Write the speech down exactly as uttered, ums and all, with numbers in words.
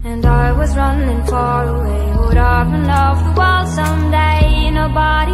And I was running far away. Would I run off the wall someday? Nobody